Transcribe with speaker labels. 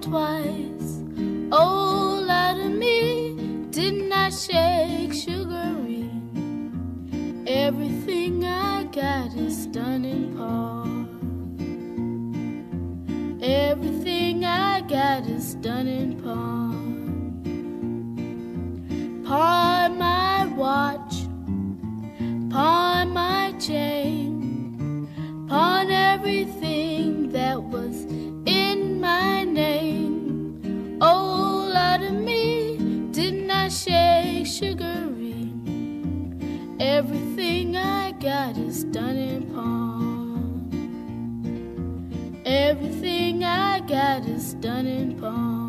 Speaker 1: twice. Oh, lie to me, didn't I shake sugary? Everything I got is done in pawn. Everything I got is done in pawn. Pawn my watch, pawn my chain, pawn everything that was in my name. Oh, lie to me, didn't I shake sugary? Everything I got is done in pawn. Everything I got is done in pawn.